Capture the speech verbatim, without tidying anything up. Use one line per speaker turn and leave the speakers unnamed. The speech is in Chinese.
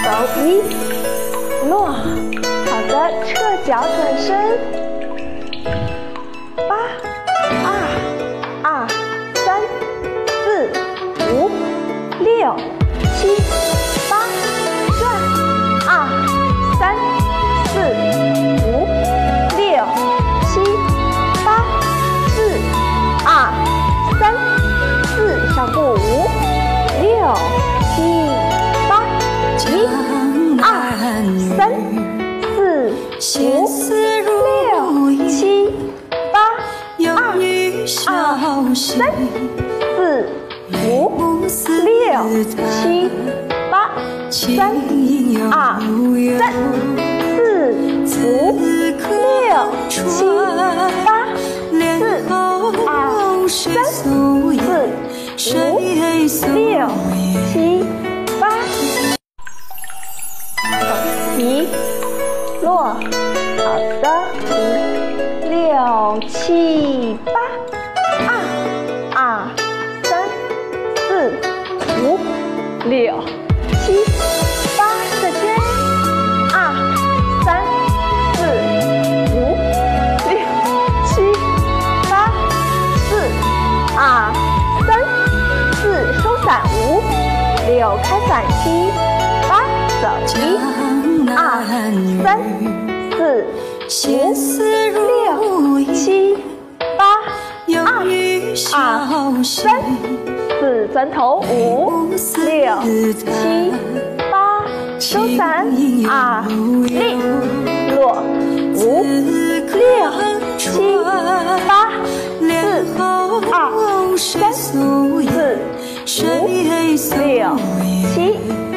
走一，落。好的，侧脚转身。八，二，二，三，四，五，六，七，八，转。二，三，四，五，六，七，八，四，二，三，四，上步五，六，七，八，一，二，三，四，五，六，七，八，二，二，三，四，五，六，七，八，三，二，三，四，五，六，七，八，四，二，三，四，五，六，七，八。一，落。好的，五，六，七，八，二，二，三，四，五，六，七，八，转圈。二，三，四，五，六，七，八，四，二，三，四，收伞五，六，开伞七，八，走一，二，三，四，五，六，七，八，二，二，三，四，钻头五，六，七，八，收伞二，立，落，五，六，七，八，四，二，三，四，五，六，七。